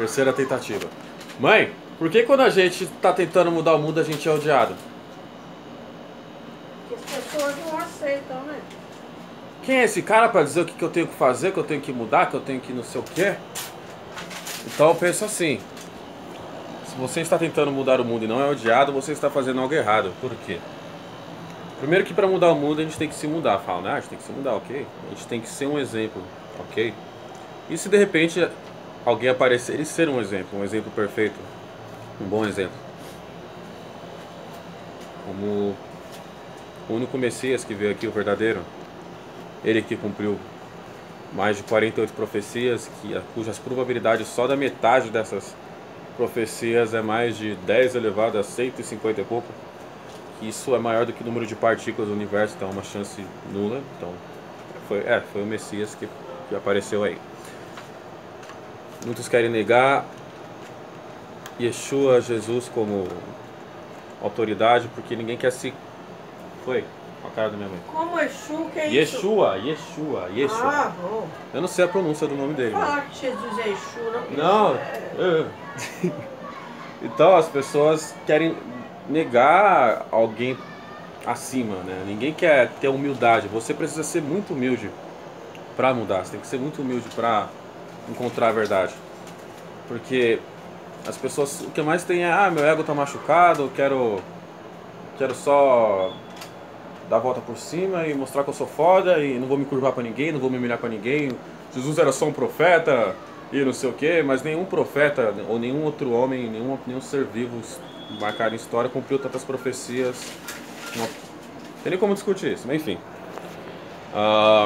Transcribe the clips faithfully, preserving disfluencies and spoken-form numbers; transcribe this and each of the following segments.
Terceira tentativa. Mãe, por que quando a gente tá tentando mudar o mundo a gente é odiado? Porque as pessoas não aceitam, né? Quem é esse cara pra dizer o que, que eu tenho que fazer, que eu tenho que mudar, que eu tenho que não sei o quê? Então eu penso assim. Se você está tentando mudar o mundo e não é odiado, você está fazendo algo errado. Por quê? Primeiro que para mudar o mundo a gente tem que se mudar. Fala, né? A gente tem que se mudar, ok? A gente tem que ser um exemplo, ok? E se de repente alguém aparecer e ser um exemplo, um exemplo perfeito, um bom exemplo, como o único Messias que veio aqui, o verdadeiro, ele que cumpriu mais de quarenta e oito profecias, que, cujas probabilidades só da metade dessas profecias é mais de dez elevado a cento e cinquenta e pouco, que isso é maior do que o número de partículas do universo, então é uma chance nula. Então foi, é, foi o Messias que, que apareceu aí. Muitos querem negar Yeshua, Jesus, como autoridade, porque ninguém quer se... Foi? A cara da minha mãe. Como Exu, que é isso? Yeshua, Yeshua, Yeshua. Ah, bom. Eu não sei a pronúncia do nome dele. Falar que Jesus é Exu, não? Não. É... Então as pessoas querem negar alguém acima, né? Ninguém quer ter humildade. Você precisa ser muito humilde para mudar. Você tem que ser muito humilde para encontrar a verdade. Porque as pessoas, o que mais tem é, ah, meu ego tá machucado, eu quero quero só dar a volta por cima e mostrar que eu sou foda e não vou me curvar para ninguém, não vou me humilhar para ninguém. Jesus era só um profeta e não sei o que, mas nenhum profeta ou nenhum outro homem, nenhum, nenhum ser vivo marcado em história cumpriu tantas profecias. Não tem nem como discutir isso, mas enfim. Uh,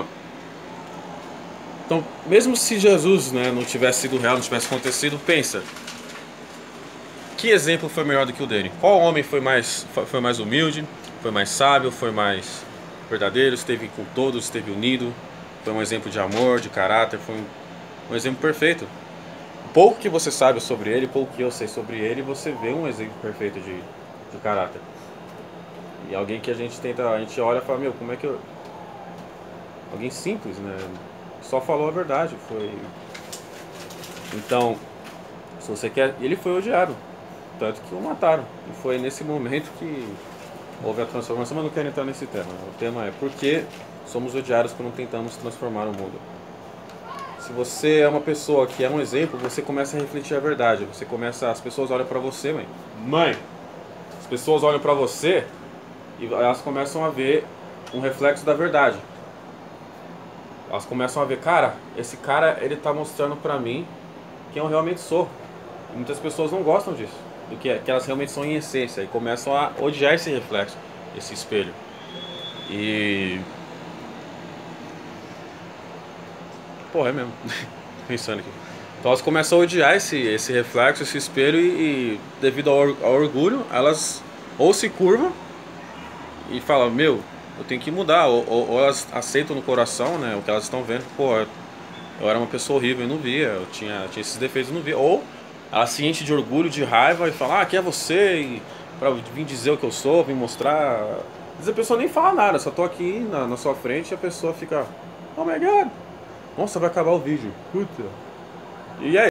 então, mesmo se Jesus, né, não tivesse sido real, não tivesse acontecido, pensa. Que exemplo foi melhor do que o dele? Qual homem foi mais, foi mais humilde, foi mais sábio, foi mais verdadeiro, esteve com todos, esteve unido, foi um exemplo de amor, de caráter, foi um, um exemplo perfeito. Pouco que você sabe sobre ele, pouco que eu sei sobre ele, você vê um exemplo perfeito de, de caráter. E alguém que a gente tenta, a gente olha e fala, meu, como é que eu... Alguém simples, né? Só falou a verdade, foi... Então, se você quer... Ele foi odiado, tanto que o mataram. E foi nesse momento que houve a transformação, mas não quero entrar nesse tema. O tema é por que somos odiados quando tentamos transformar o mundo. Se você é uma pessoa que é um exemplo, você começa a refletir a verdade. Você começa, as pessoas olham pra você, mãe. Mãe! As pessoas olham pra você e elas começam a ver um reflexo da verdade. Elas começam a ver, cara, esse cara, ele tá mostrando pra mim quem eu realmente sou. E muitas pessoas não gostam disso, do que, que elas realmente são em essência, e começam a odiar esse reflexo, esse espelho. E... Porra, é mesmo. Pensando aqui. Então elas começam a odiar esse, esse reflexo, esse espelho, e, e devido ao, ao orgulho, elas ou se curvam e falam, meu, eu tenho que mudar, ou, ou, ou elas aceitam no coração, né, o que elas estão vendo, pô, eu, eu era uma pessoa horrível e não via, eu tinha, tinha esses defeitos e não via, ou ela se enche de orgulho, de raiva e fala, ah, quem é você? E pra vir dizer o que eu sou, vir mostrar. Às vezes a pessoa nem fala nada, só tô aqui na, na sua frente e a pessoa fica, oh my god, nossa, vai acabar o vídeo, puta. E aí?